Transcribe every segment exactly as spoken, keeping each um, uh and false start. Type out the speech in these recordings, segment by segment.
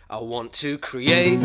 I want to create,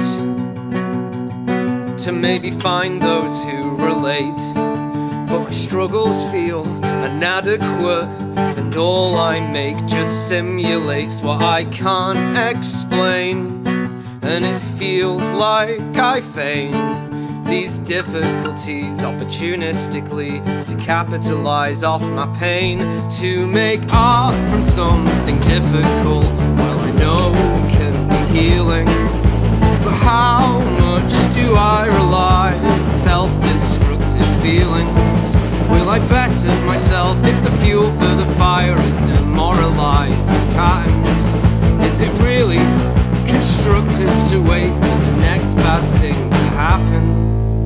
to maybe find those who relate, but my struggles feel inadequate, and all I make just simulates what I can't explain, and it feels like I feign these difficulties opportunistically to capitalize off my pain, to make art from something difficult. Well, I know it can be healing, but how much do I rely on self-destructive feelings? Will I better myself if the fuel for the fire is demoralizing patterns? Is it really constructive to wait for the next bad thing to happen?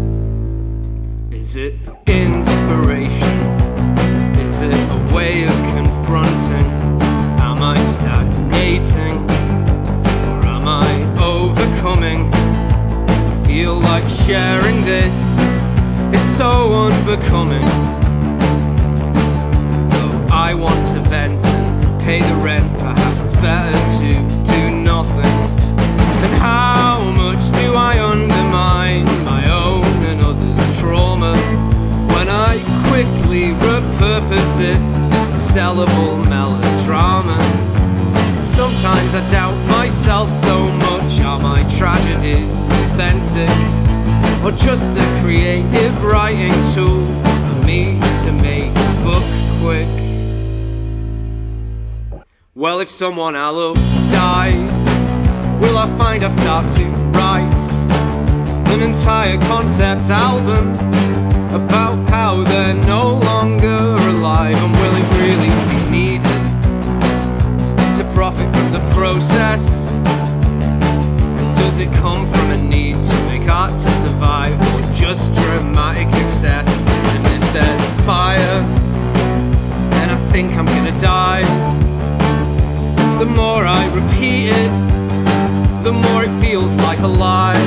Is it inspiration? Is it a way of confronting? Am I stagnating? Or am I overcoming? I feel like sharing this is so unbecoming. Though I want to vent and pay the rent, perhaps it's better to do nothing. And how much do I undermine my own and others' trauma when I quickly repurpose it for sellable melodrama? Sometimes I doubt myself so much. Are my tragedies authentic, or just a creative writing tool for me to make a book quick? Well, if someone I love dies, will I find I start to write an entire concept album about how they're no longer alive? And will it really be needed to profit from the process? And does it come from a need to make art to survive, or just dramatic excess? And if there's fire, then I think I'm gonna die. The more I repeat it, the more it feels like a lie.